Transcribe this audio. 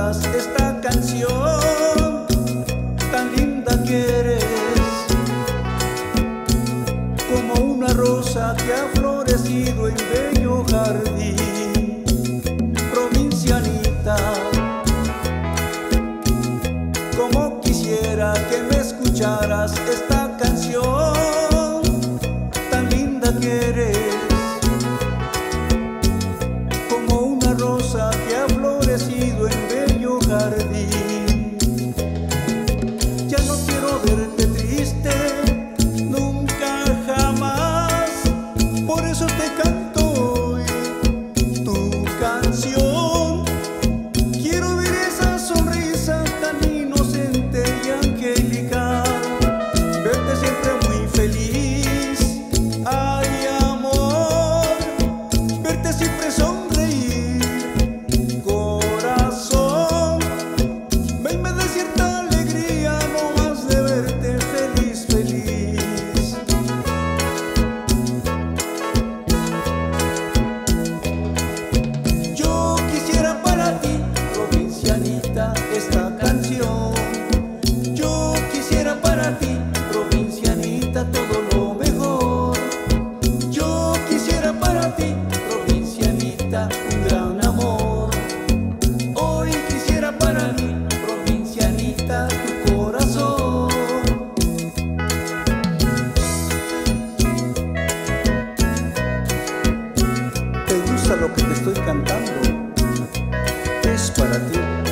escucharas esta canción, tan linda que eres, como una rosa que ha florecido en bello jardín. Provincianita, como quisiera que me escucharas esta canción, tan linda que eres, como una rosa que ha florecido en bello jardín. Ya no quiero verte triste, nunca jamás, por eso te canto hoy tu canción. Quiero ver esa sonrisa tan inocente y angelical, verte siempre muy feliz, ay amor, verte siempre sonreír, corazón. Ven, me da cierta alegría no más de verte feliz, feliz. Yo quisiera para ti, provincianita, esta canción. Yo quisiera para ti, provincianita, todo lo mejor. Yo quisiera para ti, provincianita, un gran amor. Hoy quisiera para mí, provincianita, tu corazón. ¿Te gusta lo que te estoy cantando? Es para ti.